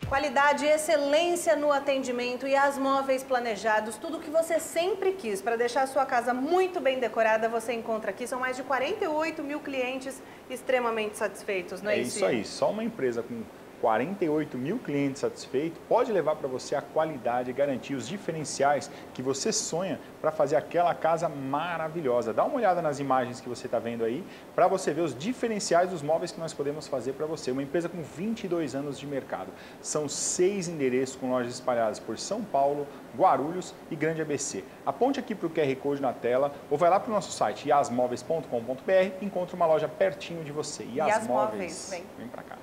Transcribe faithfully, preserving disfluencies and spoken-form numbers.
Qualidade e excelência no atendimento e as móveis planejados, tudo que você sempre quis para deixar a sua casa muito bem decorada, você encontra aqui. São mais de quarenta e oito mil clientes extremamente satisfeitos, não é, É isso? isso aí, só uma empresa com quarenta e oito mil clientes satisfeitos pode levar para você a qualidade e garantir os diferenciais que você sonha para fazer aquela casa maravilhosa. Dá uma olhada nas imagens que você está vendo aí para você ver os diferenciais dos móveis que nós podemos fazer para você. Uma empresa com vinte e dois anos de mercado. São seis endereços com lojas espalhadas por São Paulo, Guarulhos e Grande A B C. Aponte aqui para o Q R Code na tela ou vai lá para o nosso site iasmóveis ponto com ponto br e encontre uma loja pertinho de você. Ias Móveis, vem. Vem para cá.